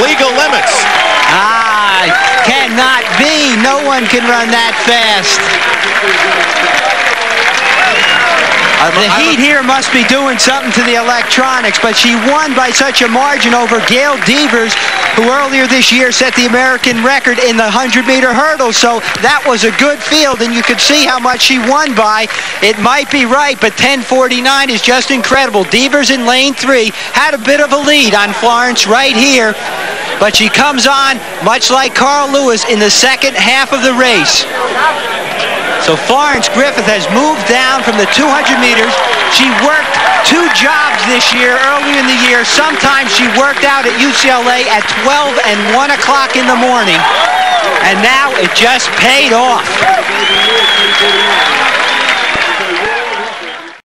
legal limits. Cannot be. No one can run that fast. The heat here must be doing something to the electronics, but she won by such a margin over Gail Devers, who earlier this year set the American record in the 100-meter hurdle. So that was a good field, and you could see how much she won by. It might be right, but 10:49 is just incredible. Devers in lane 3 had a bit of a lead on Florence right here, but she comes on, much like Carl Lewis, in the second half of the race. So Florence Griffith has moved down from the 200 meters. She worked 2 jobs this year, early in the year. Sometimes she worked out at UCLA at 12 and 1 o'clock in the morning. And now it just paid off.